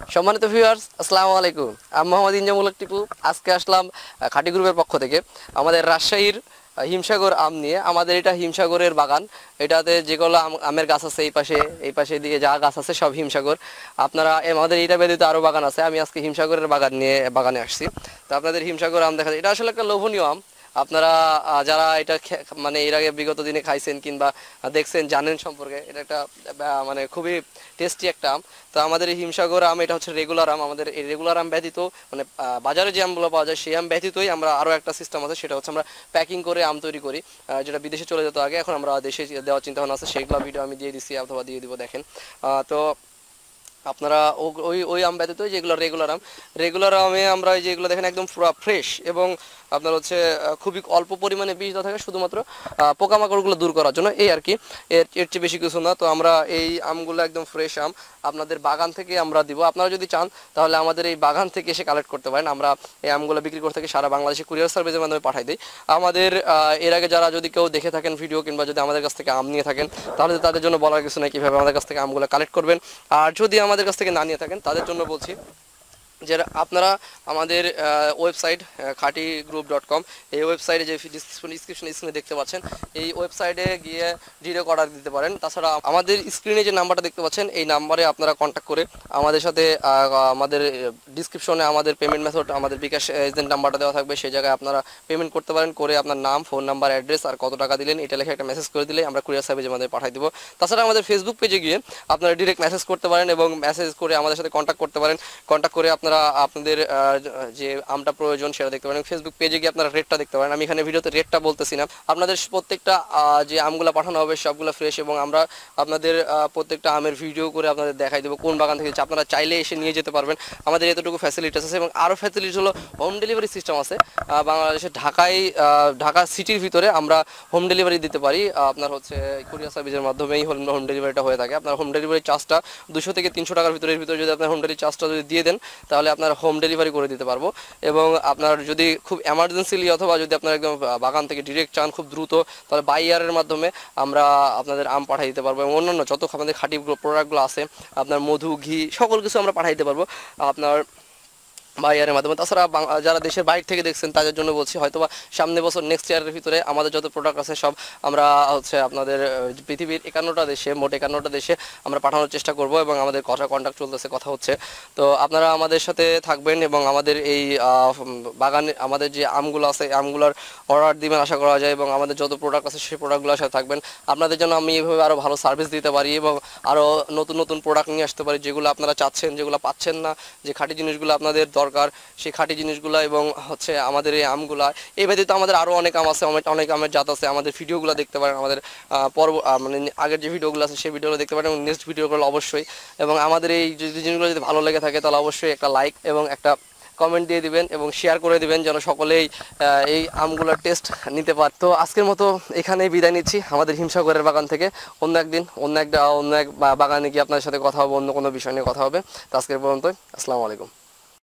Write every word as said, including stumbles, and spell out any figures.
সম্মানিত ভিউয়ার্স, আসসালামু আলাইকুম। আমি মোহাম্মদ ইনজামুল টিপু। আজকে আসলাম খাঁটি গ্রুপের পক্ষ থেকে আমাদের রাজশাহীর হিমসাগর আম নিয়ে। আমাদের এটা হিমসাগরের বাগান। এটাতে যেগুলো আমের গাছ আছে এই পাশে এই পাশে দিয়ে যা গাছ আছে সব হিমসাগর। আপনারা আমাদের এটা ব্যতীত আরও বাগান আছে। আমি আজকে হিমসাগরের বাগান নিয়ে বাগানে আসছি। তো আপনাদের হিমসাগর আম দেখা যায়, এটা আসলে একটা লোভনীয় আম। আপনারা যারা এটা মানে এর আগে বিগত দিনে খাইছেন কিংবা দেখছেন জানেন সম্পর্কে, এটা একটা মানে খুবই টেস্টি একটা আম। তো আমাদের এই হিমসাগর আম এটা হচ্ছে রেগুলার আম। আমাদের এই রেগুলার আম ব্যতীত মানে বাজারে যে আমগুলো পাওয়া যায় সেই আম ব্যতীতই আমরা আরও একটা সিস্টেম আছে, সেটা হচ্ছে আমরা প্যাকিং করে আম তৈরি করি, যেটা বিদেশে চলে যেত আগে, এখন আমরা দেশে দেওয়ার চিন্তা ভাবনা আছে। সেইগুলো ভিডিও আমি দিয়ে দিচ্ছি অথবা দিয়ে দিব, দেখেন। তো আপনারা ওই ওই আম ব্যতীত যেগুলো রেগুলার আম, রেগুলার আমে আমরা যেগুলো দেখেন একদম পুরো ফ্রেশ এবং আপনার হচ্ছে খুবই অল্প পরিমাণে বীজ দেওয়া থাকে, শুধুমাত্র পোকামাকড়গুলো দূর করার জন্য, এই আর কি। এর এর চেয়ে বেশি কিছু না। তো আমরা এই আমগুলো একদম ফ্রেশ আম আপনাদের বাগান থেকে আমরা দিব। আপনারা যদি চান তাহলে আমাদের এই বাগান থেকে এসে কালেক্ট করতে পারেন। আমরা এই আমগুলো বিক্রি করতে থাকি সারা বাংলাদেশে, কুরিয়ার সার্ভিসের মাধ্যমে পাঠাই দিই। আমাদের এর আগে যারা যদি কেউ দেখে থাকেন ভিডিও কিংবা যদি আমাদের কাছ থেকে আম নিয়ে থাকেন, তাহলে তাদের জন্য বলার কিছু নেই কীভাবে আমাদের কাছ থেকে আমগুলো কালেক্ট করবেন। আর যদি আমাদের কাছ থেকে না নিয়ে থাকেন তাদের জন্য বলছি যে আপনারা আমাদের ওয়েবসাইট খাঁটি গ্রুপ ডট কম, এই ওয়েবসাইটে যে ডিসক্রিপশন স্ক্রিনে দেখতে পাচ্ছেন, এই ওয়েবসাইটে গিয়ে ডিরেক্ট অর্ডার দিতে পারেন। তাছাড়া আমাদের স্ক্রিনে যে নাম্বারটা দেখতে পাচ্ছেন এই নাম্বারে আপনারা কন্ট্যাক্ট করে আমাদের সাথে, আমাদের ডিসক্রিপশনে আমাদের পেমেন্ট মেথড, আমাদের বিকাশ এজেন্ট নাম্বারটা দেওয়া থাকবে, সেই জায়গায় আপনারা পেমেন্ট করতে পারেন। করে আপনার নাম, ফোন নাম্বার, অ্যাড্রেস আর কত টাকা দিলেন এটা লিখে একটা মেসেজ করে দিলে আমরা কুরিয়ার সার্ভিসের মাধ্যমে পাঠিয়ে দেবো। তাছাড়া আমাদের ফেসবুক পেজে গিয়ে আপনারা ডিরেক্ট মেসেজ করতে পারেন এবং মেসেজ করে আমাদের সাথে কন্ট্যাক্ট করতে পারেন। কন্ট্যাক্ট করে আপনারা আপনাদের যে আমটা প্রয়োজন সেটা দেখতে পারেন। ফেসবুক পেজে গিয়ে আপনারা রেটটা দেখতে পারেন। আমি এখানে ভিডিওতে রেটটা বলতেছি না। আপনাদের প্রত্যেকটা যে আমগুলো পাঠানো হবে সবগুলো ফ্রেশ এবং আমরা আপনাদের প্রত্যেকটা আমের ভিডিও করে আপনাদের দেখাই দেবো কোন বাগান থেকে। আপনারা চাইলে এসে নিয়ে যেতে পারবেন। আমাদের এতটুকু ফ্যাসিলিটিস আছে এবং আরও ফ্যাসিলিটিস হলো হোম ডেলিভারি সিস্টেম আছে। বাংলাদেশের ঢাকায়, ঢাকা সিটির ভিতরে আমরা হোম ডেলিভারি দিতে পারি। আপনার হচ্ছে কুরিয়ার সার্ভিসের মাধ্যমেই হোম ডেলিভারিটা হয়ে থাকে। আপনার হোম ডেলিভারি চার্জটা দুশো থেকে তিনশো টাকার ভিতরের ভিতরে যদি আপনার হোম ডেলিভারি চার্জটা যদি দিয়ে দেন তাহলে আপনার হোম ডেলিভারি করে দিতে পারবো। এবং আপনার যদি খুব এমার্জেন্সিলি অথবা যদি আপনার একদম বাগান থেকে ডিরেক্ট চান খুব দ্রুত, তাহলে বাইয়ারের মাধ্যমে আমরা আপনাদের আম পাঠিয়ে দিতে পারবো এবং অন্যান্য যত আমাদের খাঁটি প্রোডাক্টগুলো আছে, আপনার মধু, ঘি, সকল কিছু আমরা পাঠিয়ে দিতে পারবো আপনার বাইয়ারের মাধ্যমে। তাছাড়া যারা দেশের বাইরে থেকে দেখছেন তাদের জন্য বলছি, হয়তোবা সামনে বছর নেক্সট ইয়ারের ভিতরে আমাদের যত প্রোডাক্ট আছে সব আমরা হচ্ছে আপনাদের পৃথিবীর একান্নটা দেশে, মোট একান্নটা দেশে আমরা পাঠানোর চেষ্টা করব এবং আমাদের কথা কন্ট্যাক্ট চলতেছে, কথা হচ্ছে। তো আপনারা আমাদের সাথে থাকবেন এবং আমাদের এই বাগানে আমাদের যে আমগুলো আছে আমগুলোর অর্ডার দিবেন আশা করা যায়, এবং আমাদের যত প্রোডাক্ট আছে সেই প্রোডাক্টগুলোর সাথে থাকবেন। আপনাদের জন্য আমি এইভাবে আরও ভালো সার্ভিস দিতে পারি এবং আরও নতুন নতুন প্রোডাক্ট নিয়ে আসতে পারি, যেগুলো আপনারা চাচ্ছেন, যেগুলো পাচ্ছেন না, যে খাঁটি জিনিসগুলো আপনাদের দরকার সেই খাঁটি জিনিসগুলো। এবং হচ্ছে আমাদের এই আমগুলা এই ব্যতীত আমাদের আরও অনেক আম আছে, অনেক আমের জাত আছে। আমাদের ভিডিওগুলো দেখতে পারেন, আমাদের পর্ব মানে আগের যে ভিডিওগুলো আছে সেই ভিডিওগুলো দেখতে পারেন এবং নেক্সট ভিডিওগুলো অবশ্যই। এবং আমাদের এই জিনিসগুলো যদি ভালো লেগে থাকে তাহলে অবশ্যই একটা লাইক এবং একটা কমেন্ট দিয়ে দিবেন এবং শেয়ার করে দিবেন যেন সকলেই এই আমগুলোর টেস্ট নিতে পারে। তো আজকের মতো এখানেই বিদায় নিচ্ছি আমাদের হিমসাগরের বাগান থেকে। অন্য একদিন অন্য একটা অন্য এক বাগানে গিয়ে আপনাদের সাথে কথা হবে, অন্য কোনো বিষয় নিয়ে কথা হবে। তো আজকের পর্যন্তই, আসসালামু আলাইকুম।